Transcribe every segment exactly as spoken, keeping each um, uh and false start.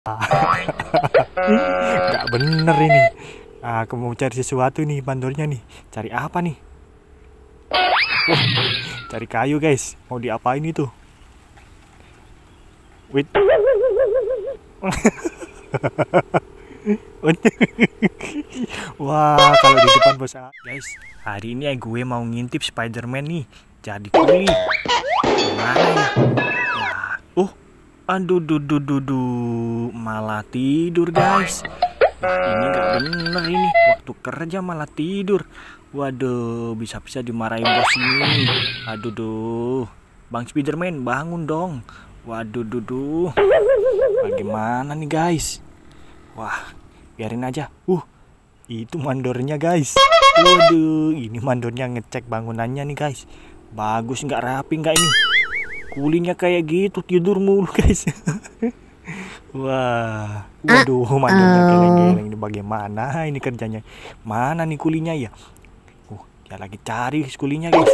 Nggak bener ini. Aku mau cari sesuatu nih, mandornya nih. Cari apa nih? Wah, cari kayu guys. Mau diapain itu? Wait. Wah, kalau di depan bos guys. Hari ini gue mau ngintip Spider-Man nih. Jadi kuli. Gimana ya? Wah, oh, aduh, duh, duh, duh, duh. Malah tidur guys. Nah, ini nggak bener ini. Waktu kerja malah tidur. Waduh, bisa-bisa dimarahin bos ini. Aduh, duh. Bang Spider-Man, bangun dong. Waduh, duh, duh. Bagaimana nih guys? Wah, biarin aja. Uh, itu mandornya guys. Waduh, ini mandornya ngecek bangunannya nih guys. Bagus nggak, rapi nggak ini? Kulinya kayak gitu, tidur mulu guys. Wah, waduh, mandornya geleng-geleng. Ini bagaimana ini kerjanya? Mana nih kulinya ya? Uh, dia lagi cari kulinya guys.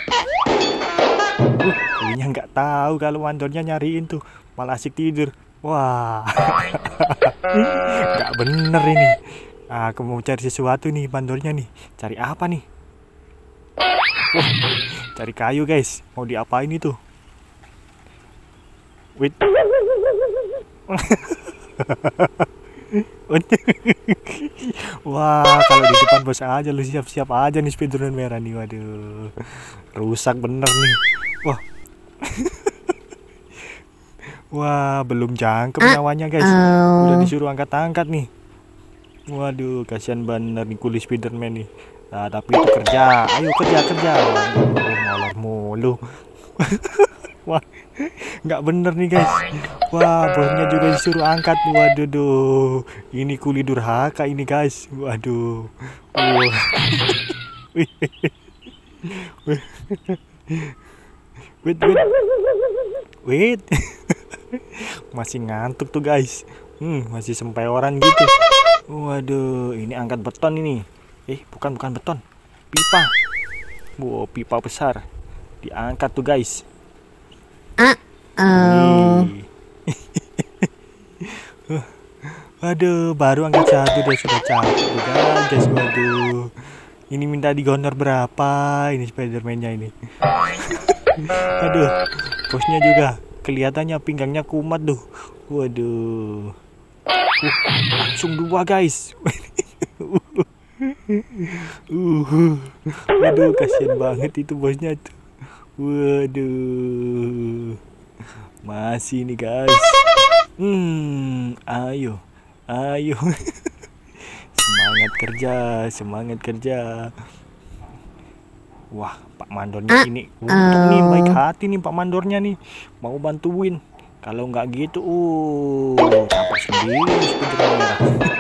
Uh, kulinya nggak tahu kalau mandornya nyariin tuh, malah asik tidur. Wah, nggak bener ini. Aku mau cari sesuatu nih, mandornya nih. Cari apa nih? Wah, cari kayu guys. Mau diapain itu? Wait. Wah, kalau di depan bos aja lu, siap-siap aja nih Spider-Man merah nih. Waduh, rusak bener nih. Wah. Wah, belum jangkep nyawanya guys. Udah disuruh angkat-angkat nih. Waduh, kasihan bener nih kuli Spider-Man nih. Nah, tapi itu kerja. Ayo kerja kerja. Waduh, molor mulu. Wah, nggak bener nih guys. Wah, bosnya juga disuruh angkat. Waduh, duh. Ini kuli durhaka ini guys. Waduh. Wah. Wait, wait, wait. Masih ngantuk tuh guys. Hmm, masih sempeoran gitu. Waduh, ini angkat beton ini. Eh, bukan bukan beton. Pipa. Wow, pipa besar. Diangkat tuh guys. Uh-oh. Waduh, baru angkat satu dia sudah capek tuh guys. Waduh. Ini minta digonor berapa ini Spider-Man-nya ini. Aduh, bosnya juga kelihatannya pinggangnya kumat tuh. Waduh. Uh, langsung dua guys. uh, Waduh, kasihan banget itu bosnya tuh. Waduh. Masih nih guys. Hmm, ayo. Ayo. Semangat kerja, semangat kerja. Wah, Pak Mandornya ini untung nih, baik hati nih Pak Mandornya nih. Mau bantuin. Kalau nggak gitu, uh, tampak sendiri Spider-Man merah.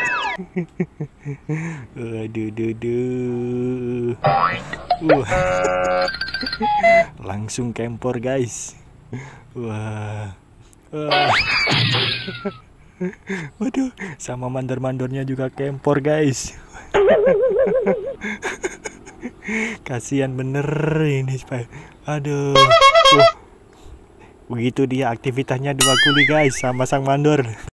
Aduh, duh, duh. Uh. Langsung kempor guys. Wah. Wah. Waduh, sama mandor-mandornya juga kempor guys. Kasihan bener ini Spy. Aduh. Uh. Begitu dia aktivitasnya dua kuli guys sama sang mandor.